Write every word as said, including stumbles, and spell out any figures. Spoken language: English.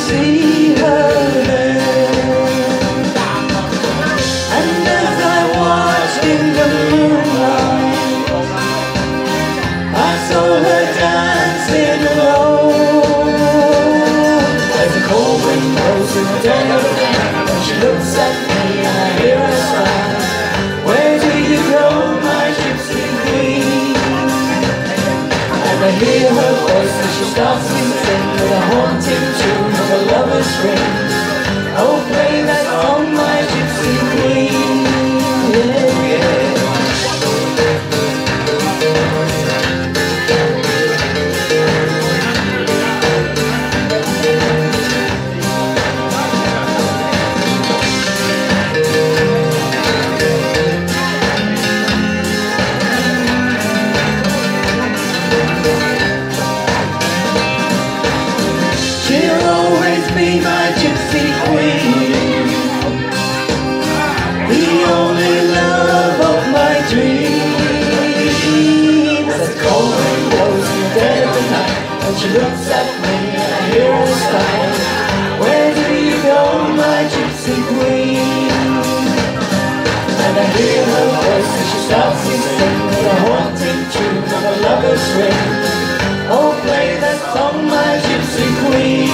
see her there. And as I watched in the moonlight, I saw her dancing alone. As the cold wind blows in the dead of the night, and she looks at me and I hear her sigh. Where do you go, my gypsy queen? And I hear her voice as she starts to sing with a haunting tune of a lover's ring. Oh, play that song, my gypsy queen. Yeah, yeah. She'll always be my gypsy queen, the only love of my dreams. As the cold wind blows in the dead of the night, and she looks at me and I hear her sigh. Where do you go, my gypsy queen? And I hear her voice as she starts to sing with a haunting tune of a lover's ring. Oh, play that song, my gypsy queen.